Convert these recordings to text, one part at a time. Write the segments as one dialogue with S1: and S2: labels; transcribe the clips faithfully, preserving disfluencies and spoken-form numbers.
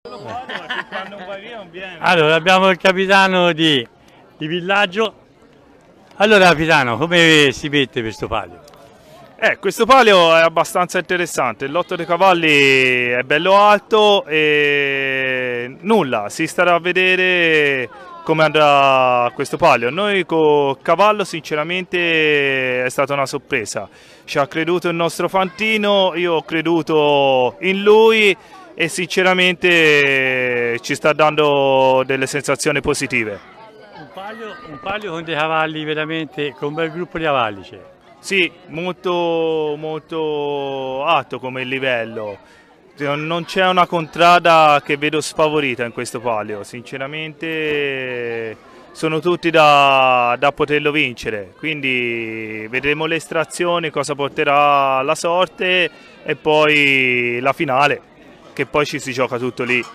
S1: Allora, abbiamo il capitano di, di villaggio. Allora, capitano, come si mette questo palio?
S2: Eh, questo palio è abbastanza interessante, il lotto dei cavalli è bello alto e nulla, si starà a vedere come andrà questo palio. Noi con Cavallo sinceramente è stata una sorpresa, ci ha creduto il nostro Fantino, io ho creduto in lui e sinceramente ci sta dando delle sensazioni positive.
S1: Un palio, un palio con dei cavalli veramente, con un bel gruppo di cavalli c'è.
S2: Sì, molto, molto alto come livello, non c'è una contrada che vedo sfavorita in questo palio, sinceramente sono tutti da, da poterlo vincere, quindi vedremo le estrazioni, cosa porterà la sorte e poi la finale, che poi ci si gioca tutto lì.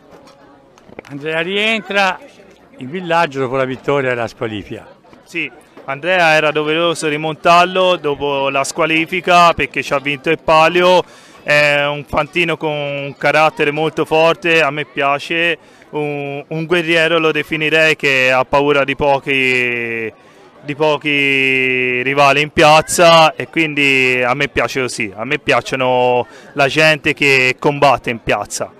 S1: Andrea rientra in villaggio dopo la vittoria della squalifica.
S2: Sì, Andrea era doveroso rimontarlo dopo la squalifica perché ci ha vinto il palio, è un fantino con un carattere molto forte, a me piace, un, un guerriero lo definirei che ha paura di pochi, di pochi rivali in piazza e quindi a me piace così, a me piacciono la gente che combatte in piazza.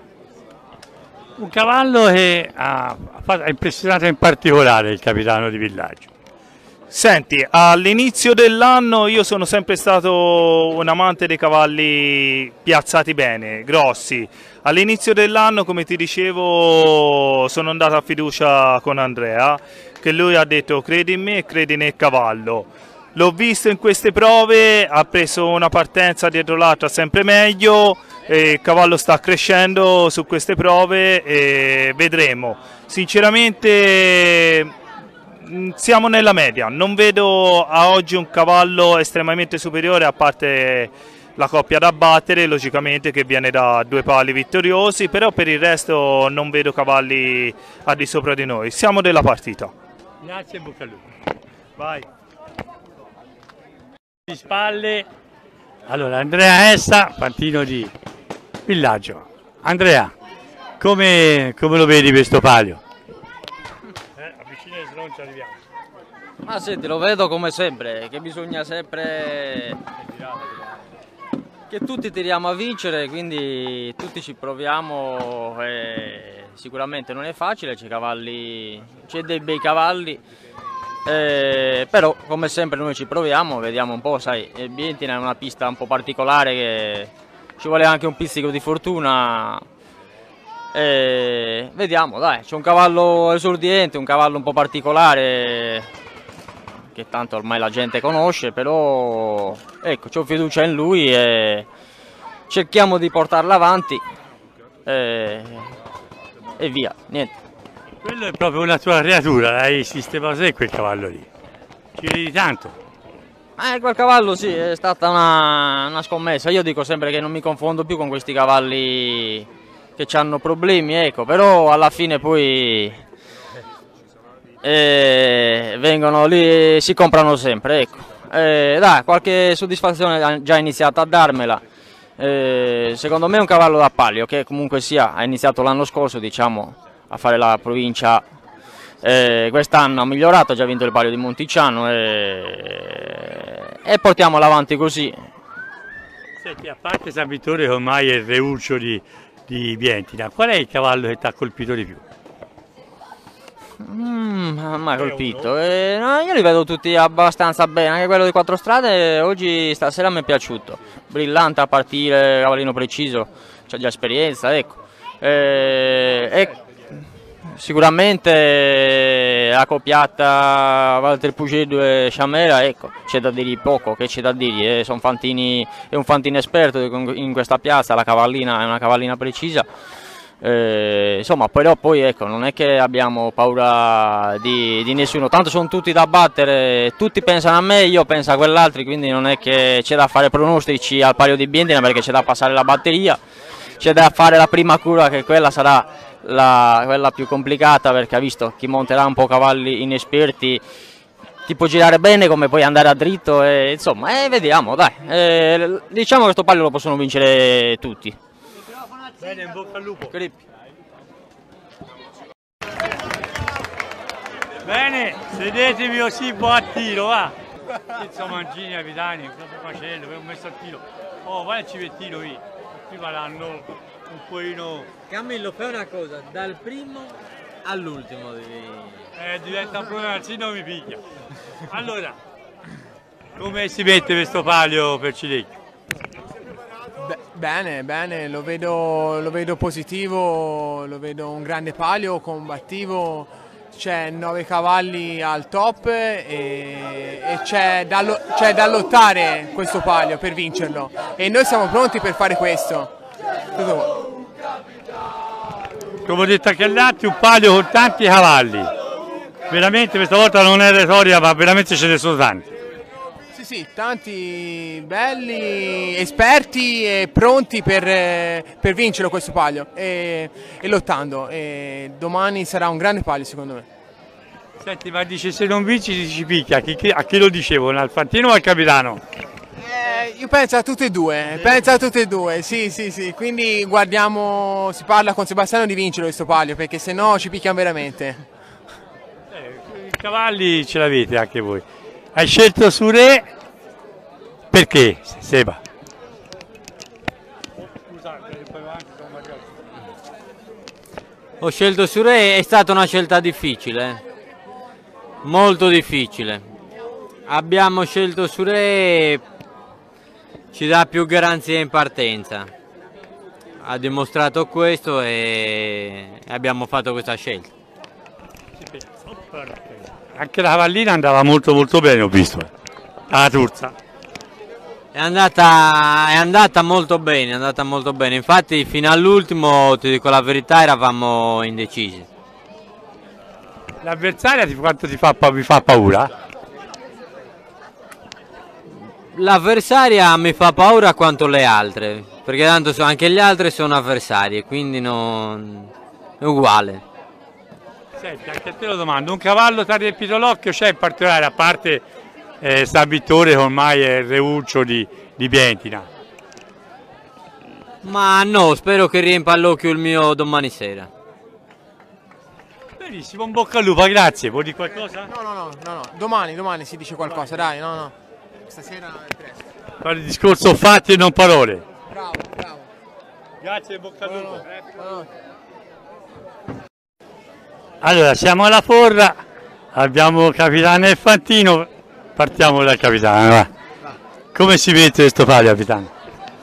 S1: Un cavallo che ha, ha impressionato in particolare il capitano di villaggio.
S2: Senti, all'inizio dell'anno io sono sempre stato un amante dei cavalli piazzati bene, grossi. All'inizio dell'anno, come ti dicevo, sono andato a fiducia con Andrea, che lui ha detto credi in me e credi nel cavallo. L'ho visto in queste prove, ha preso una partenza dietro l'altra sempre meglio, e il cavallo sta crescendo su queste prove e vedremo. Sinceramente siamo nella media, non vedo a oggi un cavallo estremamente superiore a parte la coppia da battere, logicamente che viene da due pali vittoriosi, però per il resto non vedo cavalli al di sopra di noi, siamo della partita.
S1: Grazie e bocca al lupo. Vai. Di spalle, allora Andrea Essa, fantino di villaggio. Andrea, come, come lo vedi questo palio?
S3: Ma senti, lo vedo come sempre, che bisogna sempre che tutti tiriamo a vincere, quindi tutti ci proviamo e sicuramente non è facile, c'è cavalli, c'è dei bei cavalli, eh, però come sempre noi ci proviamo, vediamo un po', sai, Bientina è una pista un po' particolare che ci vuole anche un pizzico di fortuna. E vediamo, dai, c'è un cavallo esordiente, un cavallo un po' particolare che tanto ormai la gente conosce, però ecco, ho fiducia in lui e cerchiamo di portarla avanti e, e via, niente.
S1: Quello è proprio una tua creatura, l'hai sistemato te quel cavallo lì, ci vedi tanto.
S3: Eh, quel cavallo sì, è stata una, una scommessa, io dico sempre che non mi confondo più con questi cavalli che hanno problemi, ecco, però alla fine poi eh, vengono lì, si comprano sempre, ecco. Eh, dai, qualche soddisfazione ha già iniziato a darmela. Eh, secondo me è un cavallo da palio che comunque sia, ha iniziato l'anno scorso, diciamo, a fare la provincia, eh, quest'anno ha migliorato, ha già vinto il palio di Monticiano e, e portiamolo avanti così.
S1: Senti, a parte San Vittore che ormai è il reuccio di di Bientina, qual è il cavallo che ti ha colpito di più?
S3: Mm, mi ha colpito, eh, no, io li vedo tutti abbastanza bene, anche quello di Quattro Strade oggi stasera mi è piaciuto, brillante a partire, cavallino preciso, c'ha già esperienza, ecco. Eh, e sicuramente la coppiata Walter Pugedo e Sciamera, ecco, c'è da dirgli poco, che c'è da dirgli, eh, son fantini, è un fantino esperto in questa piazza, la cavallina è una cavallina precisa, eh, insomma, però poi ecco, non è che abbiamo paura di, di nessuno, tanto sono tutti da battere, tutti pensano a me, io penso a quell'altro, quindi non è che c'è da fare pronostici al palio di Bientina perché c'è da passare la batteria, c'è da fare la prima curva che quella sarà La, quella più complicata perché ha visto chi monterà un po' cavalli inesperti ti può girare bene come puoi andare a dritto e insomma eh, vediamo dai eh, diciamo che questo palio lo possono vincere tutti.
S1: Bene, in bocca al lupo. Bene, sedetevi così, buon a tiro, va. Senza mangini, capitani, cosa stai facendo? Ho messo a tiro. Oh, vai al civettino qui. Prima l'hanno un pochino...
S4: Camillo, fai una cosa, dal primo all'ultimo devi...
S1: Eh, diventa un problema, se non mi piglia. Allora, come si mette questo palio per Cilecchio?
S5: Bene, bene, lo vedo, lo vedo positivo, lo vedo un grande palio, combattivo, c'è nove cavalli al top e, e c'è da, da lottare questo palio per vincerlo e noi siamo pronti per fare questo. Tutto qua.
S1: Come ho detto anche agli altri, un palio con tanti cavalli, veramente questa volta non è retorica ma veramente ce ne sono tanti.
S5: Sì, sì, tanti belli, esperti e pronti per, per vincerlo questo palio e, e lottando. E domani sarà un grande palio secondo me.
S1: Senti, ma dice se non vinci ti ci picchia, a chi, a chi lo dicevo, al Fantino o al capitano?
S5: Eh, io penso a tutte e due, sì. penso a tutte e due, sì sì sì, quindi guardiamo, si parla con Sebastiano di vincere questo palio perché se no ci picchiano veramente.
S1: Eh, I cavalli ce l'avete anche voi. Hai scelto Sure perché, Seba?
S4: Ho scelto Sure, è stata una scelta difficile, molto difficile. Abbiamo scelto Sure, ci dà più garanzie in partenza. Ha dimostrato questo e abbiamo fatto questa scelta.
S1: Anche la cavallina andava molto molto bene, ho visto. La Turza.
S4: È andata, è andata molto bene, è andata molto bene. Infatti fino all'ultimo, ti dico la verità, eravamo indecisi.
S1: L'avversaria quanto ti fa, mi fa paura?
S4: L'avversaria mi fa paura quanto le altre, perché tanto so, anche gli altri sono avversari, quindi non... è uguale.
S1: Senti, anche a te lo domando, un cavallo ti ha riempito l'occhio, c'è in particolare, a parte eh, San Vittore che ormai è il reuccio di, di Bientina?
S4: Ma no, spero che riempa l'occhio il mio domani sera.
S1: Benissimo, un bocca al lupo, grazie. Vuoi dire qualcosa?
S5: No, no, no, no, no. Domani, domani si dice qualcosa, dai, no, no. Stasera è presto.
S1: Fare il discorso fatti e non parole.
S5: Bravo, bravo.
S1: Grazie, bocca al lupo.
S5: No, no, no.
S1: Allora, siamo alla Forra, abbiamo capitano e Fantino, partiamo dal capitano, va. Come si mette questo palio, capitano?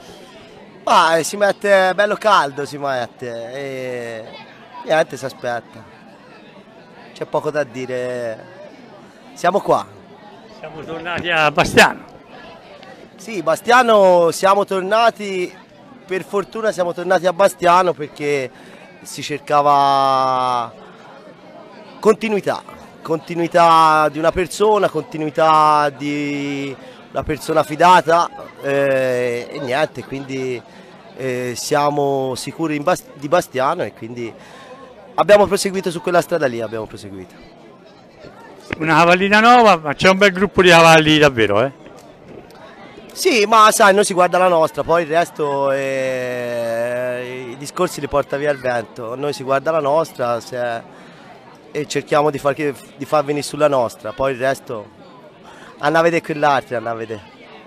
S6: Ah, si mette bello caldo, si mette e niente, si aspetta. C'è poco da dire, siamo qua.
S1: Siamo tornati a Bastiano.
S6: Sì, Bastiano siamo tornati, per fortuna siamo tornati a Bastiano perché si cercava continuità, continuità di una persona, continuità di una persona fidata eh, e niente, quindi eh, siamo sicuri Bast di Bastiano e quindi abbiamo proseguito su quella strada lì, abbiamo proseguito.
S1: Una cavallina nuova, ma c'è un bel gruppo di cavalli davvero, eh?
S6: Sì, ma sai, noi si guarda la nostra, poi il resto eh, i discorsi li porta via il vento, noi si guarda la nostra se, e cerchiamo di far, di far venire sulla nostra, poi il resto andiamo a vedere quell'altro, andiamo a vedere.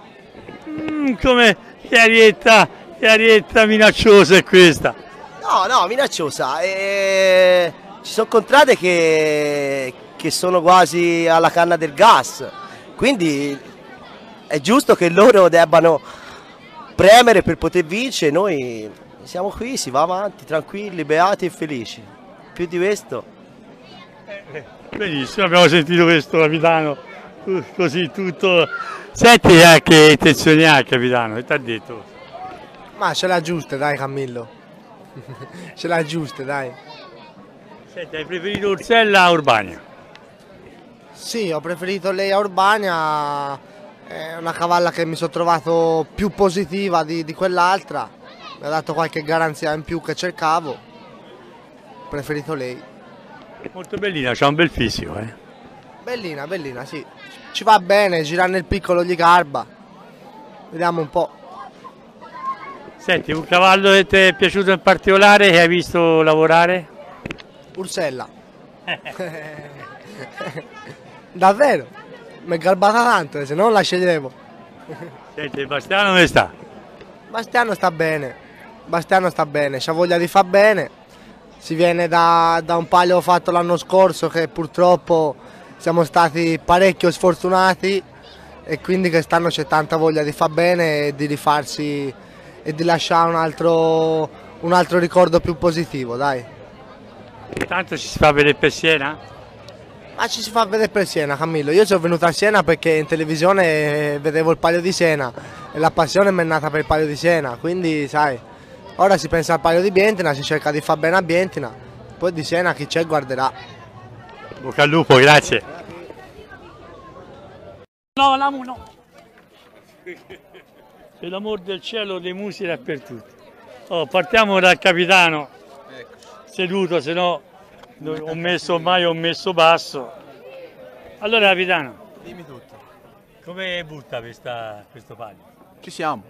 S1: Mm, come che arietta, che arietta minacciosa è questa?
S6: No, no, minacciosa, e ci sono contrade che, che sono quasi alla canna del gas, quindi è giusto che loro debbano premere per poter vincere, noi siamo qui, si va avanti, tranquilli, beati e felici, più di questo.
S1: Benissimo, abbiamo sentito questo capitano, così tutto. Senti eh, che intenzioni ha il capitano, che ti ha detto?
S7: Ma ce l'ha giusta dai Camillo, ce l'ha giusta dai.
S1: Senti, hai preferito Ursella o Urbania?
S7: Sì, ho preferito lei a Urbania, è una cavalla che mi sono trovato più positiva di, di quell'altra, mi ha dato qualche garanzia in più che cercavo, ho preferito lei.
S1: Molto bellina, c'ha un bel fisico, eh?
S7: Bellina, bellina, sì. Ci va bene, girare nel piccolo gli garba. Vediamo un po'.
S1: Senti, un cavallo che ti è piaciuto in particolare, che hai visto lavorare?
S7: Ursella. Davvero, mi è garbata tanto, se no la sceglievo.
S1: Senti, Bastiano come sta?
S7: Bastiano sta bene, Bastiano sta bene, c'ha voglia di far bene, si viene da, da un palio fatto l'anno scorso che purtroppo siamo stati parecchio sfortunati e quindi quest'anno c'è tanta voglia di far bene e di rifarsi e di lasciare un altro, un altro ricordo più positivo, dai.
S1: Tanto ci si fa vedere per Siena?
S7: Ma ci si fa vedere per Siena, Camillo. Io sono venuto a Siena perché in televisione vedevo il Palio di Siena e la passione mi è nata per il Palio di Siena, quindi sai, ora si pensa al Palio di Bientina, si cerca di far bene a Bientina, poi di Siena chi c'è guarderà.
S1: Bocca al lupo, grazie. No, la mu no. Per l'amor del cielo, le musiche dappertutto. Oh, partiamo dal capitano, seduto, se no ho messo ormai ho messo basso. Allora capitano,
S8: Dimmi tutto.
S1: come butta questa, questo palio?
S8: Ci siamo.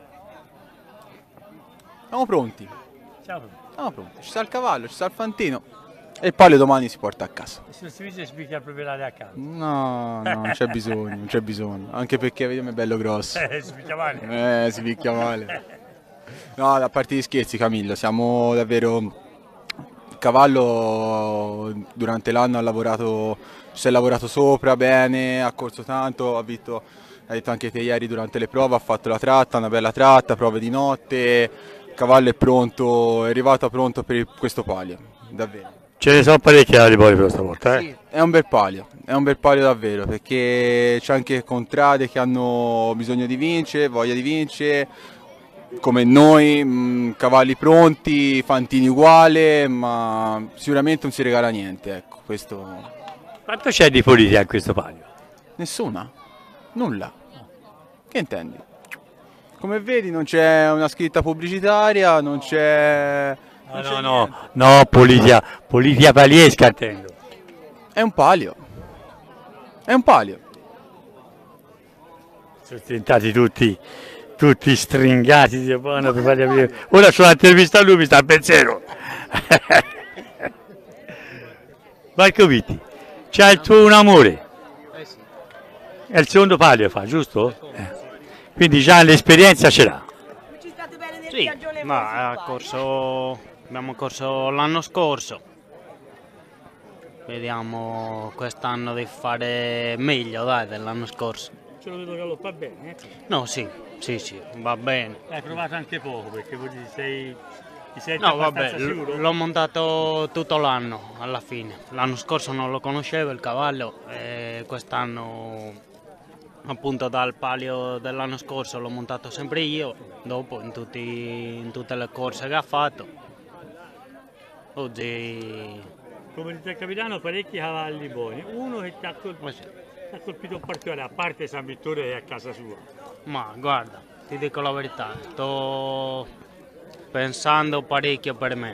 S8: Siamo pronti.
S1: Ciao.
S8: Siamo pronti. Ci sta il cavallo, ci sta il fantino. E il palio domani si porta a casa.
S1: Se non si dice spicchia il proprietario a casa.
S8: No, no, non c'è bisogno, non c'è bisogno. Anche perché vediamo è bello grosso.
S1: Eh, si picchia male.
S8: Eh, si picchia male. No, a parte gli scherzi Camillo, siamo davvero... Il cavallo durante l'anno ha lavorato, si è lavorato sopra bene, ha corso tanto, ha vinto, hai detto anche te ieri durante le prove, ha fatto la tratta, una bella tratta, prove di notte, il cavallo è pronto, è arrivato pronto per questo palio, davvero.
S1: Ce ne sono parecchi di poi per stavolta, eh?
S8: Sì, è un bel palio, è un bel palio davvero, perché c'è anche contrade che hanno bisogno di vincere, voglia di vincere, come noi, mh, cavalli pronti, fantini uguale, ma sicuramente non si regala niente, ecco, questo...
S1: Quanto c'è di politica in questo palio?
S8: Nessuna, nulla, che intendi? Come vedi non c'è una scritta pubblicitaria, non c'è...
S1: No, no, no, no, politica, politica paliesca intendo.
S8: È un palio, è un palio.
S1: Sono diventati tutti... tutti stringati di buono per farli aprire. Ora c'ho l'intervista a lui, mi sta a pensiero. Marco Vitti, c'ha il tuo un amore. È il secondo palio fa, giusto? Eh. Quindi già l'esperienza ce l'ha.
S9: Sì, ma ha corso, abbiamo corso l'anno scorso. Vediamo quest'anno di fare meglio dai, dell'anno scorso.
S1: Ce lo vedo che lo fa bene, eh?
S9: No, sì, sì, sì, va bene.
S1: Hai provato anche poco perché vuol dire sei, ti sei
S9: No, vabbè,
S1: abbastanza sicuro?
S9: l'ho montato tutto l'anno alla fine. L'anno scorso non lo conoscevo il cavallo e quest'anno, appunto dal palio dell'anno scorso, l'ho montato sempre io, dopo in, tutti, in tutte le corse che ha fatto. Oggi...
S1: Come dice il capitano, parecchi cavalli buoni. Uno che ti ha colpito, ti ha colpito in particolare, a parte San Vittore è a casa sua.
S9: Ma guarda, ti dico la verità, sto pensando parecchio per me.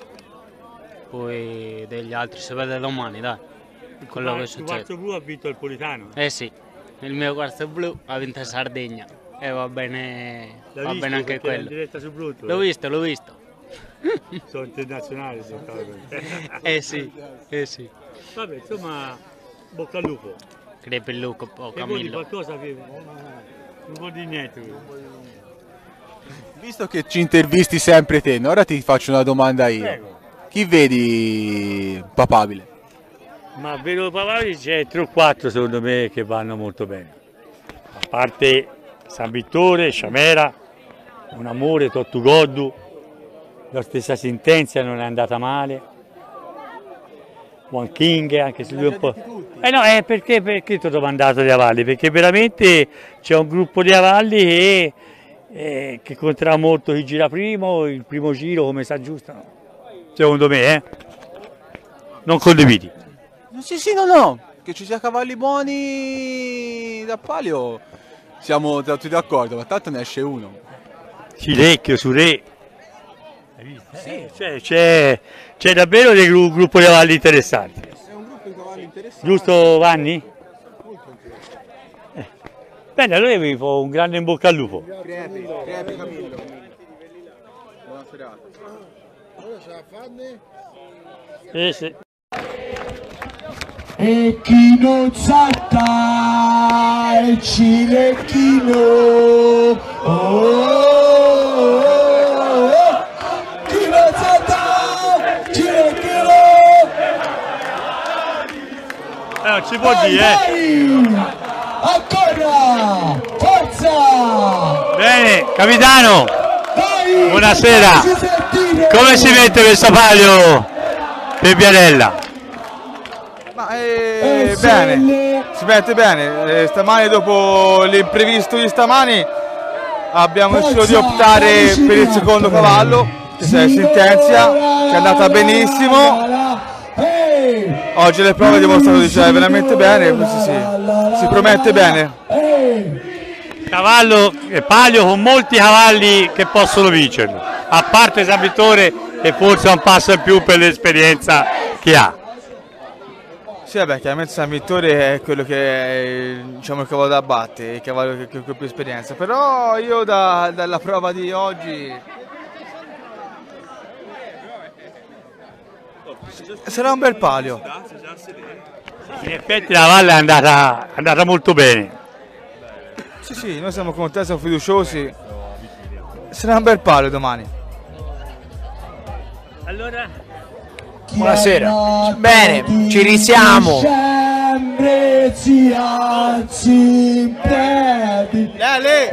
S9: Poi degli altri si vede domani, dai. Quello che succede.
S1: Il quarzo blu ha vinto il Politano.
S9: Eh sì, il mio quarzo blu ha vinto Sardegna. E va bene, va bene anche quello.
S1: In diretta su Bluetooth.
S9: L'ho visto, l'ho visto.
S1: Sono internazionali, sono
S9: Eh sì, eh sì.
S1: Vabbè, insomma, bocca al lupo.
S9: Crepi il lupo, oh,
S1: E vuoi dire
S9: Camillo.
S1: qualcosa che non vuol dire niente.
S8: Visto che ci intervisti sempre te, ora ti faccio una domanda io.
S1: Prego.
S8: Chi vedi papabile?
S1: Ma vedo papabili c'è tre o quattro secondo me che vanno molto bene. A parte San Vittore, Sciamera, Un Amore, Tottugoddu, la stessa Sintenzia non è andata male. One King, anche se lui è un po'... Eh no, è perché, perché ti ho domandato di avalli? Perché veramente c'è un gruppo di avalli che, eh, che conterà molto chi gira primo, il primo giro come si aggiustano. Secondo me, eh? Non condividi.
S8: Sì, sì, no, no, che ci sia cavalli buoni da palio, siamo tutti d'accordo, ma tanto ne esce uno.
S1: Cilecchio, su Re. Sì, c'è, c'è davvero dei gru- gruppo di cavalli interessanti.
S8: È un gruppo di cavalli interessanti.
S1: Giusto Vanni? Eh. Bene, allora vi faccio un grande in bocca al lupo.
S8: Crepi, crepi Camillo. Buona serata.
S1: Sì, sì.
S10: e chi non salta è cilecchino. Oh, oh, oh, oh. Chi non salta cilecchino.
S1: Eh, non ci può dire, eh.
S10: Ancora, forza.
S1: Bene, capitano, buonasera. Come si mette questo palio per Vianella?
S11: Ma eh, bene, si mette bene. Eh, stamani, dopo l'imprevisto di stamani, abbiamo deciso di optare per il secondo cavallo, che si Sintenzia, che è andata benissimo. Oggi le prove dimostrano di giocare veramente bene, questo sì, si promette bene.
S1: Cavallo e palio con molti cavalli che possono vincerlo, a parte San Vittore che forse ha un passo in più per l'esperienza che ha.
S11: Sì, vabbè, chiaramente San Vittore è quello che è, diciamo, il cavallo da battere, il cavallo che, che, che ha più esperienza, però io da, dalla prova di oggi sarà un bel palio.
S1: In effetti la valle è andata, è andata molto bene.
S11: Sì, sì, noi siamo contenti, siamo fiduciosi. Sarà un bel palio domani.
S1: Allora,
S12: buonasera. Bene, ci risiamo.
S10: Sempre si alzi in piedi.
S1: Lele.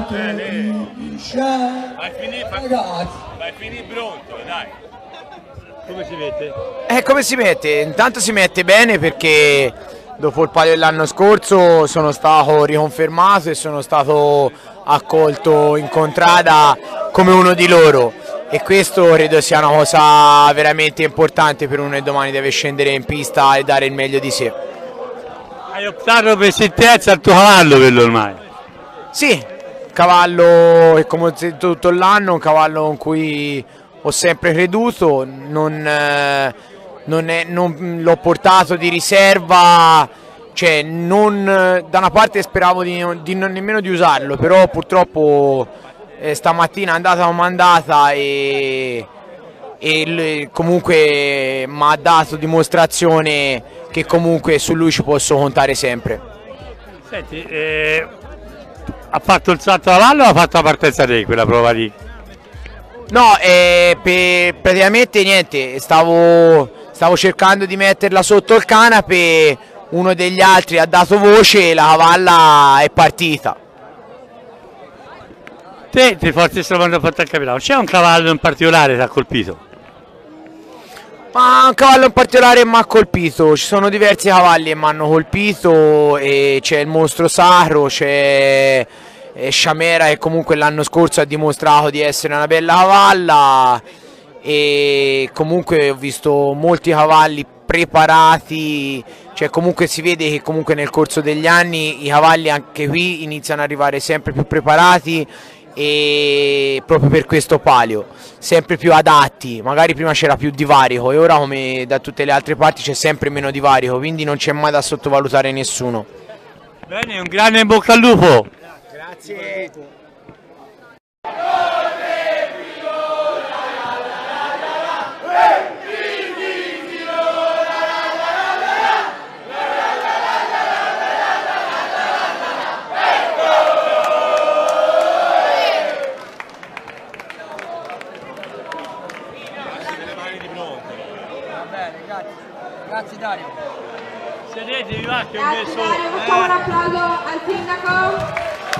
S10: Vai
S1: finire, vai finire pronto, dai. Come si mette?
S12: Eh, come si mette? Intanto si mette bene perché dopo il palio dell'anno scorso sono stato riconfermato e sono stato accolto in contrada come uno di loro, e questo credo sia una cosa veramente importante per uno che domani deve scendere in pista e dare il meglio di sé.
S1: Hai optato per Sintenzia al tuo cavallo, quello ormai?
S12: Sì, cavallo che come ho detto tutto l'anno, un cavallo con cui ho sempre creduto, non, eh, non, non l'ho portato di riserva, cioè non, da una parte speravo di, di non nemmeno di usarlo, però purtroppo eh, stamattina è andata come è andata e, e comunque mi ha dato dimostrazione che comunque su lui ci posso contare sempre.
S1: Senti, eh, ha fatto il salto a cavallo o ha fatto la partenza di quella prova lì?
S12: No, eh, per, praticamente niente, stavo, stavo cercando di metterla sotto il canape, uno degli altri ha dato voce e la cavalla è partita.
S1: Te ti forse sto quando ho fatto il capitano, c'è un cavallo in particolare che ti ha colpito?
S12: Ma un cavallo in particolare mi ha colpito, ci sono diversi cavalli che mi hanno colpito, e c'è il mostro sacro, c'è Sciamera che comunque l'anno scorso ha dimostrato di essere una bella cavalla, e comunque ho visto molti cavalli preparati, cioè comunque si vede che comunque nel corso degli anni i cavalli anche qui iniziano ad arrivare sempre più preparati, e proprio per questo palio sempre più adatti. Magari prima c'era più divarico e ora, come da tutte le altre parti, c'è sempre meno divarico, quindi non c'è mai da sottovalutare nessuno.
S1: Bene, un grande in bocca al lupo.
S12: Grazie.
S13: Grazie Dario.
S1: Sedetevi, va che ho
S14: Grazie
S1: messo.
S14: Dario, facciamo un applauso al sindaco.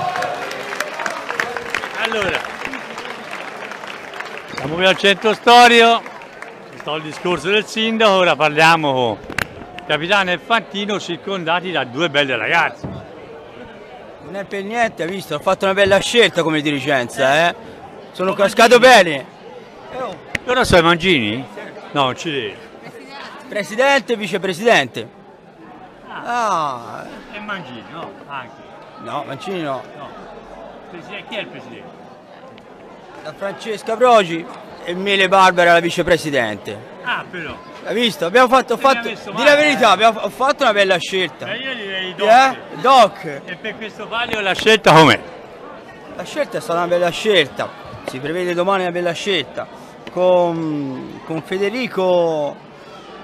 S1: Allora, siamo qui al centro storico, ci sta il discorso del sindaco, ora parliamo con il capitano e Fantino, circondati da due belle ragazze.
S13: Non è per niente, hai visto? Ho fatto una bella scelta come dirigenza, eh? Sono cascato bene.
S1: Loro sono i Mangini? No, non ci devi.
S13: Presidente e vicepresidente. Ah.
S1: E Mangini, no? Anche.
S13: No, Mancini no.
S1: No. Presidente, chi è il presidente?
S13: La Francesca Brogi e Mele Barbara la vicepresidente.
S1: Ah, però.
S13: Hai visto? Abbiamo fatto, ho fatto di la verità, abbiamo ho fatto una bella scelta.
S1: Ma io direi Doc.
S13: Eh? Doc.
S1: E per questo palio la scelta com'è?
S13: La scelta è stata una bella scelta. Si prevede domani una bella scelta. Con, con Federico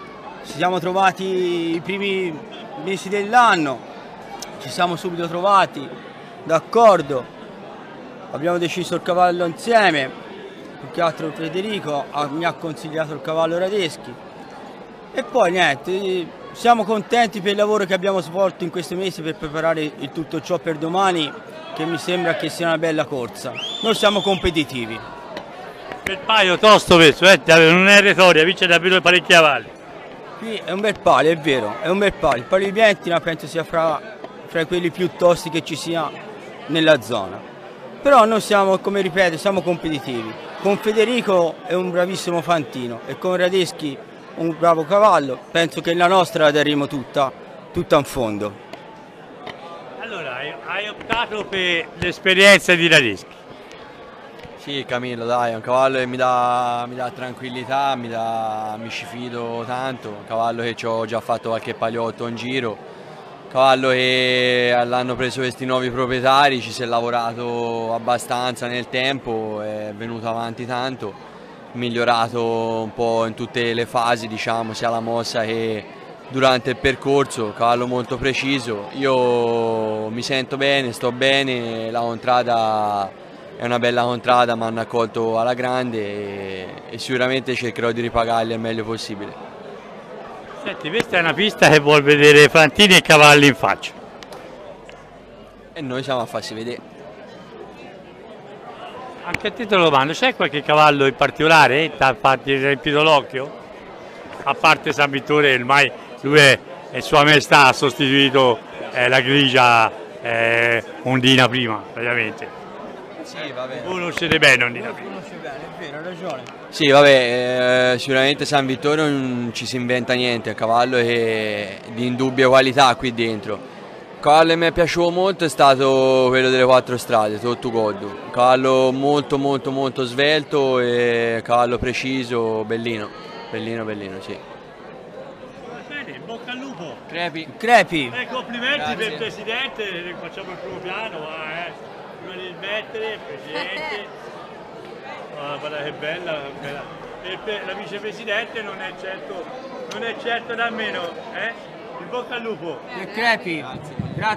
S13: ci siamo trovati i primi mesi dell'anno, ci siamo subito trovati, d'accordo, abbiamo deciso il cavallo insieme, più che altro Federico mi ha consigliato il cavallo Radeschi e poi niente, siamo contenti per il lavoro che abbiamo svolto in questi mesi per preparare il tutto ciò per domani, che mi sembra che sia una bella corsa. Noi siamo competitivi.
S1: Per paio tosto questo, eh? Non è retorica, vince davvero parecchi cavalli.
S13: Qui è un bel palio, è vero, è un bel palio. Il palio di Vientina penso sia fra, fra quelli più tosti che ci sia nella zona. Però noi siamo, come ripeto, siamo competitivi. Con Federico è un bravissimo fantino e con Radeschi un bravo cavallo. Penso che la nostra la daremo tutta, tutta in fondo.
S1: Allora, hai optato per l'esperienza di Radeschi?
S15: Sì, Camillo, dai, è un cavallo che mi dà, mi dà tranquillità, mi, dà, mi ci fido tanto, un cavallo che ci ho già fatto qualche paliotto in giro, cavallo che l'hanno preso questi nuovi proprietari, ci si è lavorato abbastanza nel tempo, è venuto avanti tanto, migliorato un po' in tutte le fasi, diciamo, sia la mossa che durante il percorso, cavallo molto preciso, io mi sento bene, sto bene, la contrada è una bella contrada, mi hanno accolto alla grande e, e sicuramente cercherò di ripagarli al meglio possibile.
S1: Senti, questa è una pista che vuol vedere fantini e cavalli in faccia.
S15: E noi siamo a farsi vedere.
S1: Anche a te te lo domando, c'è qualche cavallo in particolare? Ti ha riempito l'occhio? A parte San Vittore, ormai lui è, è Sua Maestà, ha sostituito eh, la grigia eh, Ondina prima, praticamente.
S15: Sì, vabbè.
S1: Voi conoscete bene Ondina prima.
S13: Conosce bene, è vero, hai ragione.
S15: Sì, vabbè, eh, sicuramente San Vittorio non ci si inventa niente, è un cavallo che è di indubbia qualità qui dentro. Il cavallo che mi è piaciuto molto è stato quello delle quattro strade, Tottu Goddu. Un cavallo molto molto molto svelto e cavallo preciso, bellino, bellino, bellino, sì.
S1: Bene, bocca al lupo.
S15: Crepi.
S13: Crepi.
S1: Eh, complimenti
S15: Grazie.
S1: per il Presidente, facciamo il primo piano, va, eh. Prima di mettere, il Presidente, oh, guarda che bella, bella. E per la Vicepresidente non è certo, non è certo da meno, eh? Il bocca al lupo.
S13: Che crepi. Grazie.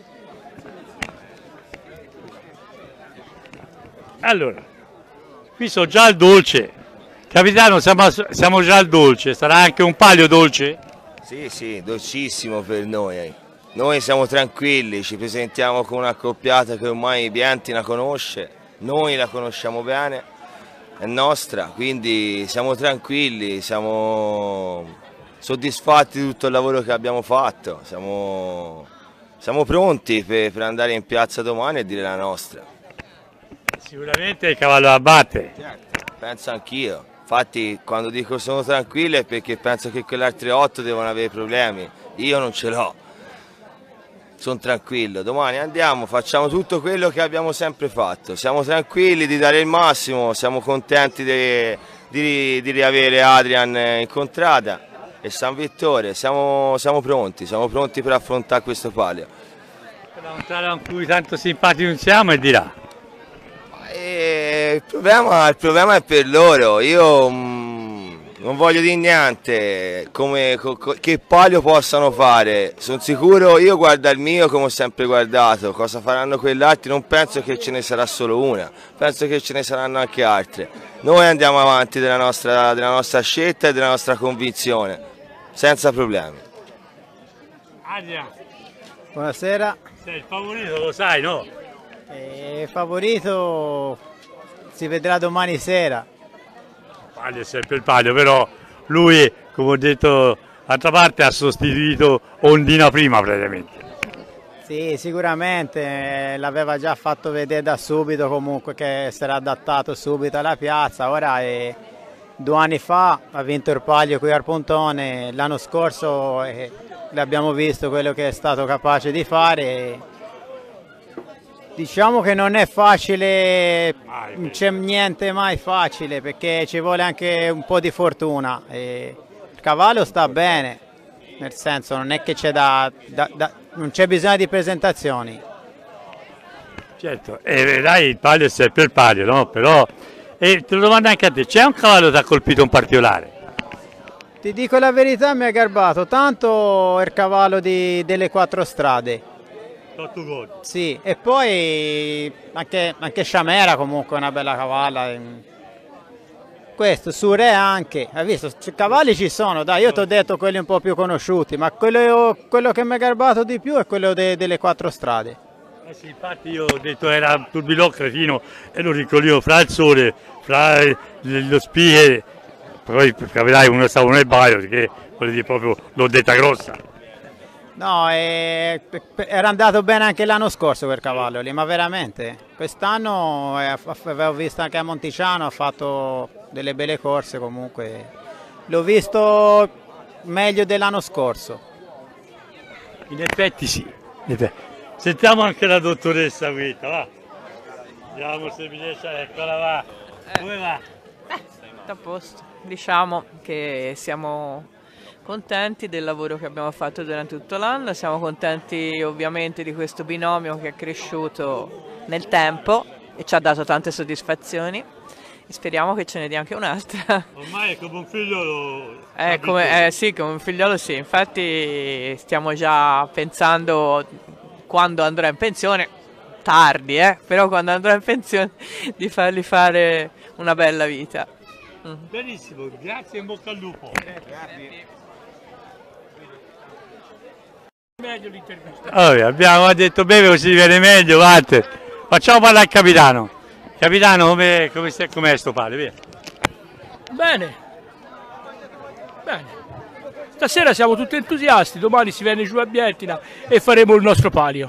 S1: Allora, qui sono già al dolce. Capitano, siamo, siamo già al dolce, sarà anche un palio dolce?
S16: Sì, sì, dolcissimo per noi. Eh. Noi siamo tranquilli, ci presentiamo con un'accoppiata che ormai Vientina conosce, noi la conosciamo bene, è nostra, quindi siamo tranquilli, siamo soddisfatti di tutto il lavoro che abbiamo fatto, siamo, siamo pronti per, per andare in piazza domani e dire la nostra.
S1: Sicuramente il cavallo da battere.
S16: Certo, penso anch'io, infatti quando dico sono tranquillo è perché penso che quelle altre otto devono avere problemi, io non ce l'ho. Sono tranquillo, domani andiamo, facciamo tutto quello che abbiamo sempre fatto, siamo tranquilli di dare il massimo, siamo contenti di, di, di riavere Adrian in contrada e San Vittore, siamo, siamo pronti, siamo pronti per affrontare questo palio.
S1: La contrada con cui tanto simpatici non siamo e dirà.
S16: E il, problema, il problema è per loro, io mh, non voglio dire niente, come, co, che palio possano fare, sono sicuro, io guardo il mio come ho sempre guardato, cosa faranno quell'altro, non penso che ce ne sarà solo una, penso che ce ne saranno anche altre. Noi andiamo avanti della nostra, della nostra scelta e della nostra convinzione, senza problemi.
S1: Adrian,
S17: buonasera.
S1: Sei il favorito, lo sai, no?
S17: Il favorito si vedrà domani sera.
S1: Palio è sempre il palio, però lui, come ho detto, d'altra parte ha sostituito Ondina prima praticamente.
S17: Sì, sicuramente l'aveva già fatto vedere da subito comunque che si era adattato subito alla piazza, ora è, due anni fa ha vinto il palio qui al Pontone, l'anno scorso eh, l'abbiamo visto quello che è stato capace di fare. Diciamo che non è facile, non c'è niente mai facile perché ci vuole anche un po' di fortuna. E il cavallo sta bene, nel senso non è che c'è da, da, da, non c'è bisogno di presentazioni.
S1: Certo, e vedrai il palio è sempre il palio, no? Però, e te lo domando anche a te, c'è un cavallo che ti ha colpito in particolare?
S17: Ti dico la verità, mi ha garbato tanto il cavallo di, delle quattro strade.
S1: Otto gol.
S17: Sì, e poi anche, anche Sciamera comunque è una bella cavalla. Questo, Sure anche, hai visto? Cavalli ci sono, dai, io ti ho detto quelli un po' più conosciuti, ma quello, quello che mi ha garbato di più è quello de, delle quattro strade.
S1: Eh sì, infatti io ho detto era Turbilò cretino e lo ricoglivo fra il sole, fra lo spie, poi capirai uno stavo nel baio perché voglio dire proprio l'ho detta grossa.
S17: No, eh, era andato bene anche l'anno scorso quel cavallo lì, ma veramente. Quest'anno eh, avevo visto anche a Monticiano, ha fatto delle belle corse comunque. L'ho visto meglio dell'anno scorso.
S1: In effetti sì. Sentiamo anche la dottoressa Guetta, va. Vediamo se mi riesce, eccola va. Come va?
S18: Eh, a posto. Diciamo che siamo contenti del lavoro che abbiamo fatto durante tutto l'anno, siamo contenti ovviamente di questo binomio che è cresciuto nel tempo e ci ha dato tante soddisfazioni e speriamo che ce ne dia anche un'altra.
S1: Ormai è come un figliolo.
S18: Eh, come, eh, sì, come un figliolo sì, infatti stiamo già pensando quando andrà in pensione, tardi eh, però quando andrà in pensione di fargli fare una bella vita. Mm.
S1: Benissimo, grazie e in bocca al lupo. Grazie. Meglio l'intervista. Oh, abbiamo detto bene così viene meglio, Walter. Facciamo parlare al capitano. Capitano, come come com'è sto pale? Via.
S19: Bene. Bene. Stasera siamo tutti entusiasti, domani si viene giù a Bieltina e faremo il nostro palio.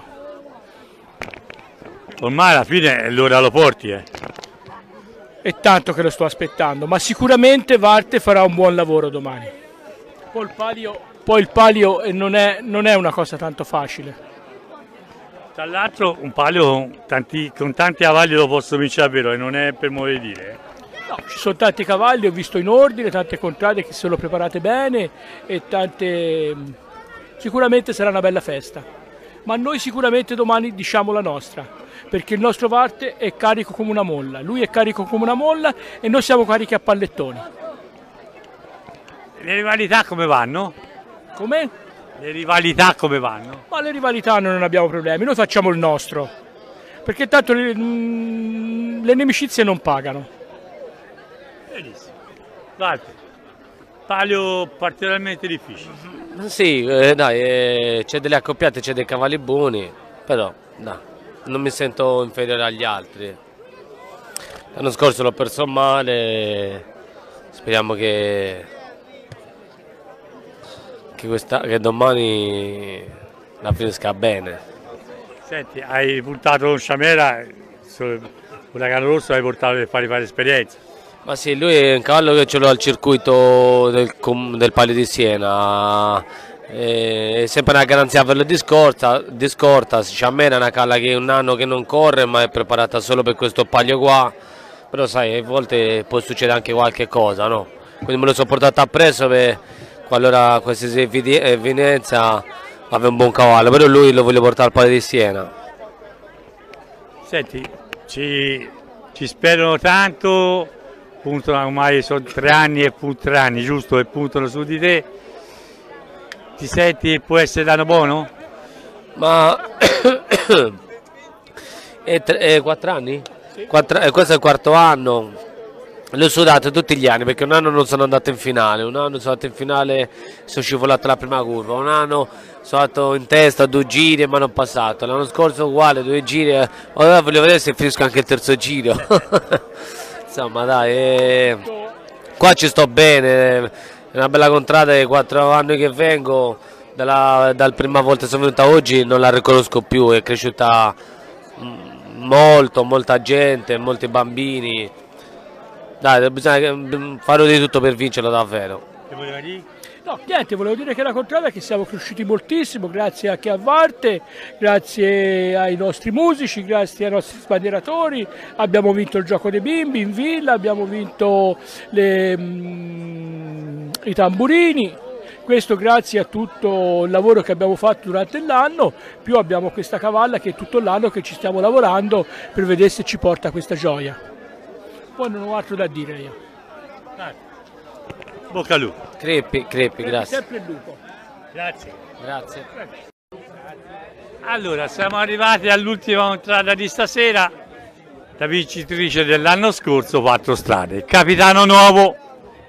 S1: Ormai alla fine l'ora lo porti, eh.
S19: È tanto che lo sto aspettando, ma sicuramente Varte farà un buon lavoro domani. Poi il palio, poi il palio non, è, non è una cosa tanto facile.
S1: Tra l'altro un palio con tanti, con tanti cavalli lo posso vincere davvero e non è per modo di dire. Eh.
S19: No, ci sono tanti cavalli, ho visto in ordine, tante contrade che sono preparate bene e tante... Sicuramente sarà una bella festa. Ma noi sicuramente domani diciamo la nostra, perché il nostro Varte è carico come una molla, lui è carico come una molla e noi siamo carichi a pallettoni.
S1: Le rivalità come vanno?
S19: Come?
S1: Le rivalità come vanno?
S19: Ma le rivalità non abbiamo problemi, noi facciamo il nostro, perché tanto le, le nemicizie non pagano.
S1: Benissimo. Guarda, palio particolarmente difficile.
S20: Sì, eh, dai, eh, c'è delle accoppiate, c'è dei cavalli buoni, però no, non mi sento inferiore agli altri. L'anno scorso l'ho perso male, speriamo che, che, questa, che domani la finisca bene.
S1: Senti, hai puntato con Sciamera, una gara rossa hai portato per fargli fare esperienza.
S20: Ma sì, lui è un cavallo che ce l'ho al circuito del, del Palio di Siena, è sempre una garanzia per di scorta, di scorta. Sciamera è una cavalla che è un anno che non corre ma è preparata solo per questo palio qua, però sai, a volte può succedere anche qualche cosa, no? Quindi me lo sono portato appresso per qualora qualsiasi evenienza aveva un buon cavallo, però lui lo voglio portare al Palio di Siena.
S1: Senti, ci, ci sperano tanto. Puntano ormai sono tre anni e tre anni, giusto? E puntano su di te. Ti senti che può essere l'anno buono?
S20: Ma è, tre, è quattro anni? Sì. Quattro, eh, questo è il quarto anno. L'ho sudato tutti gli anni perché un anno non sono andato in finale, un anno sono andato in finale, sono scivolato la prima curva, un anno sono andato in testa due giri e mi hanno passato. L'anno scorso uguale, due giri, eh, ora voglio vedere se finisco anche il terzo giro. Insomma dai, eh, qua ci sto bene, è una bella contrada, dei quattro anni che vengo, dalla, dalla prima volta che sono venuta oggi non la riconosco più, è cresciuta molto, molta gente, molti bambini, dai bisogna fare di tutto per vincerlo davvero.
S1: Che voleva dire?
S19: No, niente, volevo dire che la contrada è che siamo cresciuti moltissimo, grazie anche a Varte, grazie ai nostri musici, grazie ai nostri sbandieratori, abbiamo vinto il gioco dei bimbi in villa, abbiamo vinto le, mm, i tamburini, questo grazie a tutto il lavoro che abbiamo fatto durante l'anno, più abbiamo questa cavalla che è tutto l'anno che ci stiamo lavorando per vedere se ci porta questa gioia. Poi non ho altro da dire io.
S1: Bocca al lupo.
S20: Crepi, crepi, grazie.
S19: Sempre il lupo.
S1: Grazie.
S20: Grazie.
S1: Allora, siamo arrivati all'ultima entrata di stasera, la vincitrice dell'anno scorso, quattro strade. Capitano nuovo.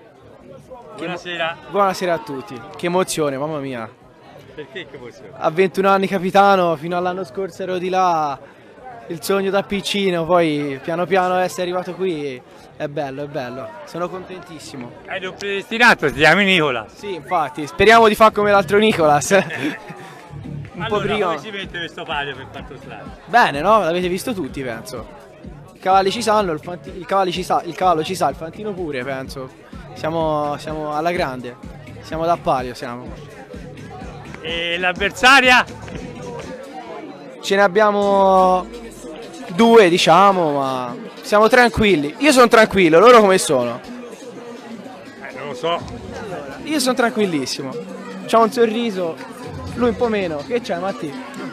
S1: Buonasera.
S21: Buonasera a tutti. Che emozione, mamma mia.
S1: Perché che emozione?
S21: A ventuno anni capitano, fino all'anno scorso ero di là, il sogno da piccino, poi piano piano essere arrivato qui è bello, è bello. Sono contentissimo.
S1: Hai un predestinato, ti chiami Nicolas?
S21: Sì, infatti, speriamo di fare come l'altro Nicolas. Un
S1: allora,
S21: po' prima.
S1: come si mette questo palio per quattro strade?
S21: Bene, no? L'avete visto tutti, penso. I cavalli ci sanno, il, fanti... il, cavalli ci sa... il cavallo ci sa, il fantino pure, penso. Siamo, siamo alla grande, siamo da palio, siamo.
S1: E l'avversaria?
S21: Ce ne abbiamo due, diciamo, ma siamo tranquilli. Io sono tranquillo, loro come sono?
S1: Eh, non lo so.
S21: Io sono tranquillissimo. C'ha un sorriso, lui un po' meno. Che c'è, Matti?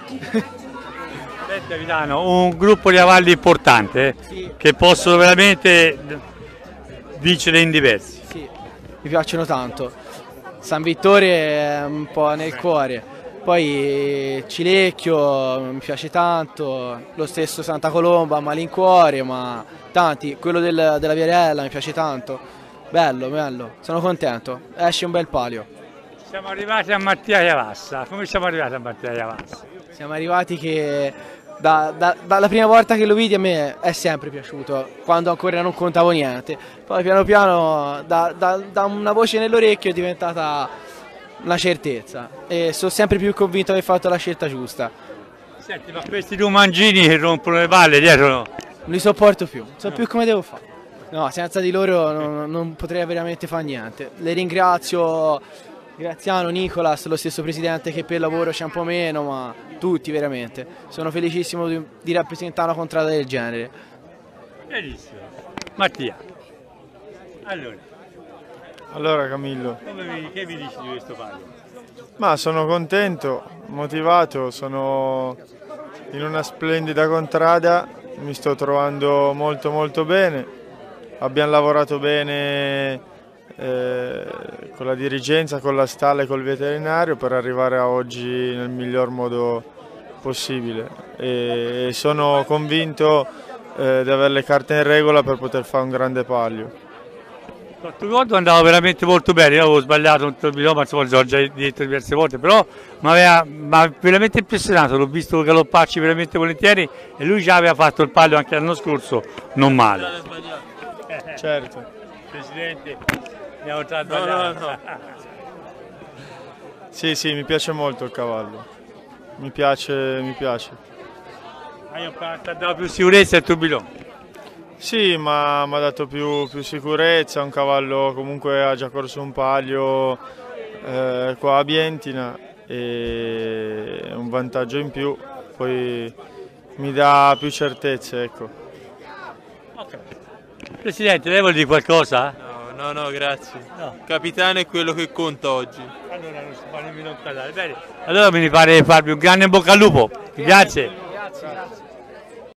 S1: Senti, capitano, un gruppo di avalli importante, eh,
S21: sì,
S1: che possono veramente vincere in diversi.
S21: Sì, mi piacciono tanto. San Vittore è un po' nel cuore. Poi Cilecchio mi piace tanto, lo stesso Santa Colomba a malincuore, ma tanti, quello del, della Viarella mi piace tanto, bello, bello, sono contento, esce un bel palio.
S1: Siamo arrivati a Mattia Chiavassa, come siamo arrivati a Mattia Chiavassa?
S21: Siamo arrivati che da, da, dalla prima volta che lo vidi a me è sempre piaciuto, quando ancora non contavo niente, poi piano piano da, da, da una voce nell'orecchio è diventata una certezza e sono sempre più convinto di aver fatto la scelta giusta.
S1: Senti, ma questi due mangini che rompono le palle dietro no?
S21: Non li sopporto più, non so no. più come devo fare. No, senza di loro non, non potrei veramente fare niente. Le ringrazio, Graziano, Nicolas, lo stesso presidente che per lavoro c'è un po' meno, ma tutti veramente. Sono felicissimo di, di rappresentare una contrada del genere.
S1: Benissimo. Mattia, allora.
S22: Allora Camillo,
S1: Come, che mi dici di questo palio?
S22: ma sono contento, motivato, sono in una splendida contrada, mi sto trovando molto molto bene, abbiamo lavorato bene eh, con la dirigenza, con la stalla e col veterinario per arrivare a oggi nel miglior modo possibile e sono convinto eh, di avere le carte in regola per poter fare un grande palio.
S1: Sotto conto andavo veramente molto bene, io avevo sbagliato un turbino, ma insomma l'ho già detto diverse volte, però mi aveva veramente impressionato, l'ho visto galopparci veramente volentieri e lui già aveva fatto il palio anche l'anno scorso, non male.
S22: Certo.
S1: Presidente, andiamo tra
S22: no, no, no. Sì, sì, mi piace molto il cavallo, mi piace, mi piace.
S1: Hai dato più sicurezza il turbino?
S22: Sì, ma mi ha dato più, più sicurezza, un cavallo comunque ha già corso un palio eh, qua a Bientina e un vantaggio in più, poi mi dà più certezze, ecco.
S1: Okay. Presidente, lei vuol dire qualcosa?
S23: No, no, no, grazie.
S1: No.
S23: Capitano è quello che conta oggi.
S1: Allora non si fa nemmeno parlare. Bene. Allora mi pare farvi un grande in bocca al lupo. Grazie.
S23: Grazie, grazie.